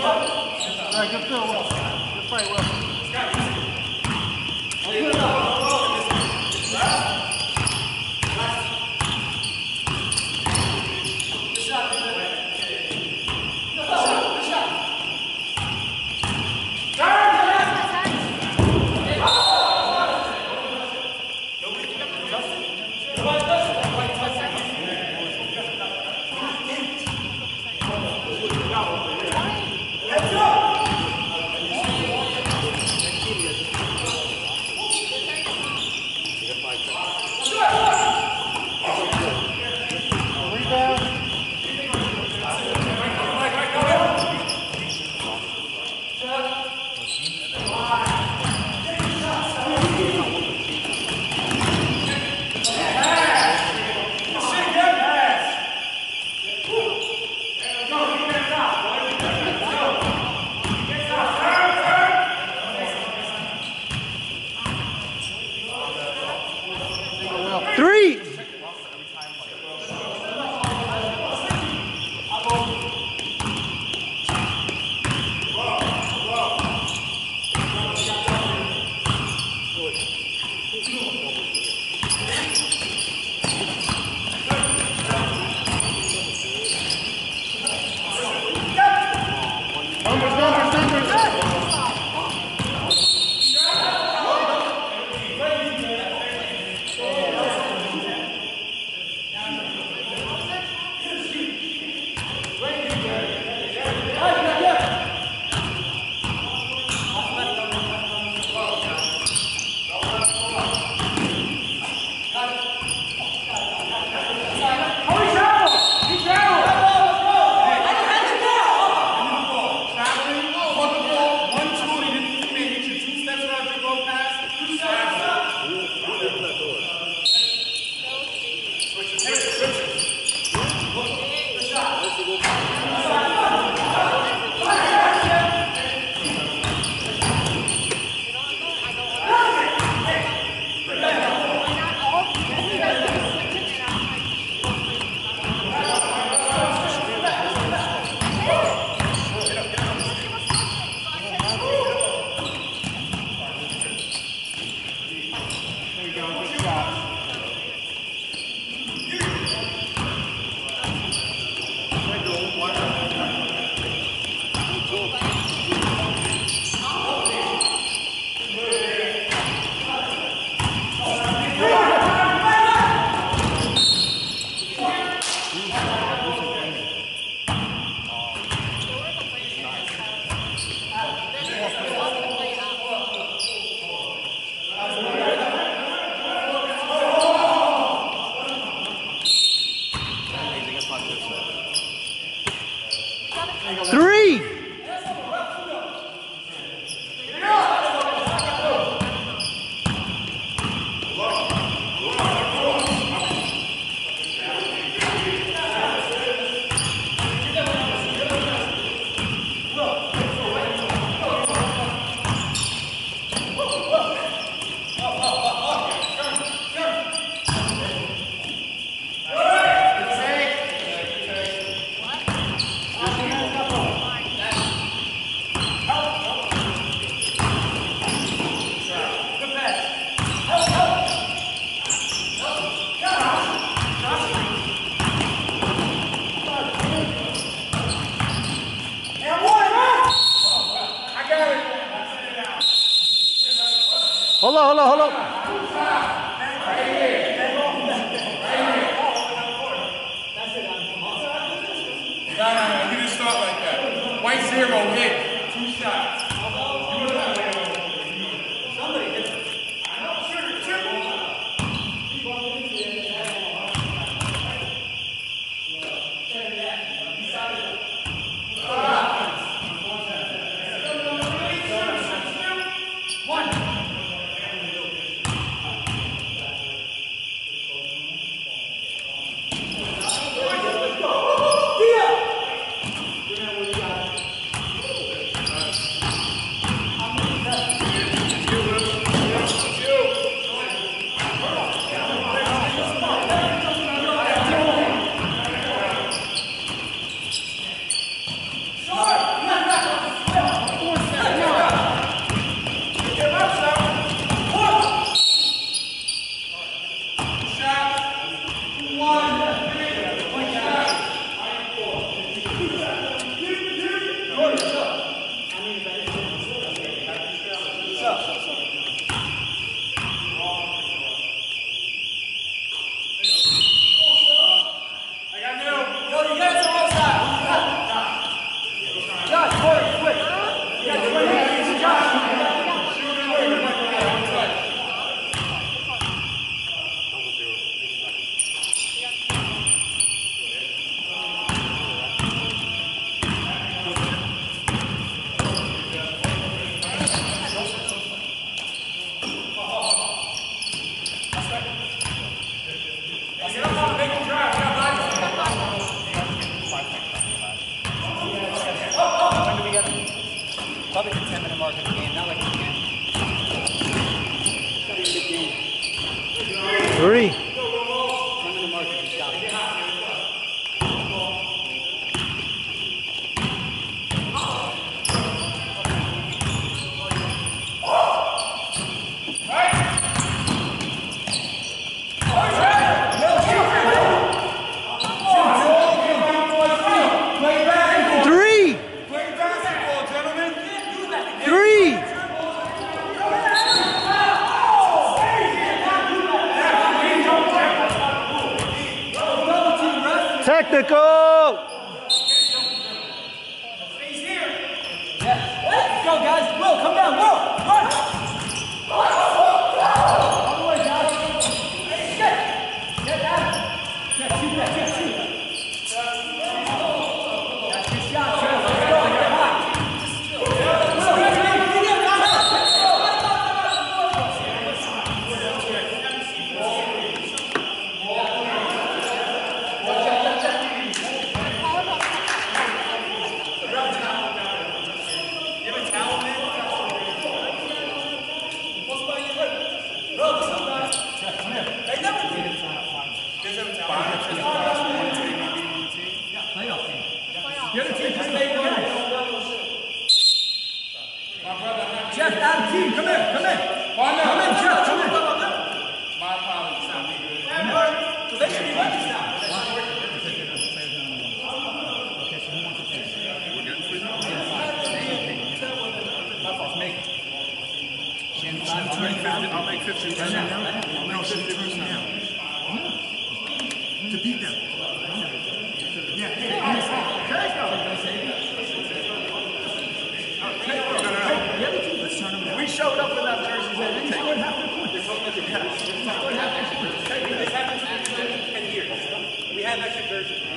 Right, good fill, Will. Good fight, Will. Three. Three. Hold on, hold on, hold on. No, you just start like that. White zero, hit. 2 shots. Somebody hit it. I know, sure. the mark of the game, not like a game. It's gotta be a big game. 3. Run to the mark of the shot. Technical! He's here. Yeah. Let's go, guys. Will, come down. Will, run. All the way, guys. Get down. Jeff, shoot that. Jeff, shoot. That's your shot, Jeff. Let's go. Get hot. The other team just made it again. Jeff, out of team. Come in. Come in. Come in, Jeff. Come in. My apologies. So they should be like this now. Okay, so who wants to take? We're getting free now. I'll make 15 right now. No, 15 now. To beat them. Yeah. Let's turn them down. We showed up with that jersey. They scored half their points. This happens 10 years. We have extra jerseys.